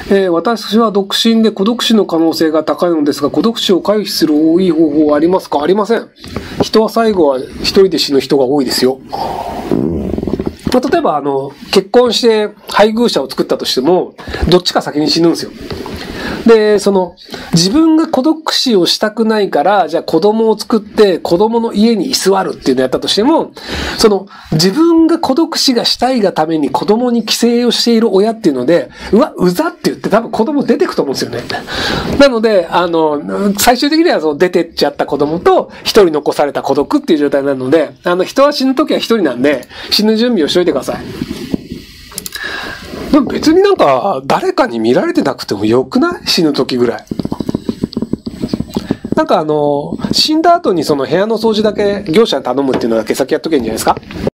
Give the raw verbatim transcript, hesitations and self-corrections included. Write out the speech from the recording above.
えー、私は独身で孤独死の可能性が高いのですが、孤独死を回避する多い方法はありますか？ありません。人は最後は一人で死ぬ人が多いですよ。まあ、例えば、あの、結婚して配偶者を作ったとしても、どっちか先に死ぬんですよ。で、その、自分が孤独死をしたくないから、じゃあ子供を作って子供の家に居座るっていうのをやったとしても、その、自分が孤独死がしたいがために子供に寄生をしている親っていうので、うわ、うざって言って多分子供出てくと思うんですよね。なので、あの、最終的にはその出てっちゃった子供と一人残された孤独っていう状態なので、あの、人は死ぬときは一人なんで、死ぬ準備をしといてください。でも別になんか、誰かに見られてなくてもよくない？死ぬ時ぐらい。なんかあの、死んだ後にその部屋の掃除だけ業者に頼むっていうのだけ先やっとけんじゃないですか？